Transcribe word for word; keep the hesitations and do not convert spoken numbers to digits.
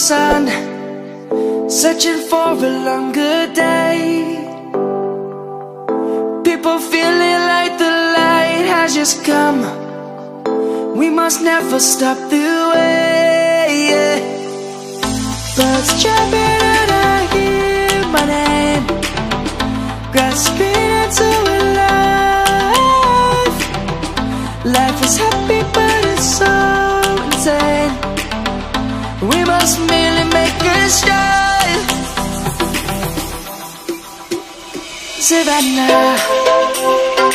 sun, searching for a longer day. People feeling like the light has just come. We must never stop the way, yeah. Birds chirping and I hear my name, grasping into a life. Life is happy but it's so insane. We must merely make a start. Savannah,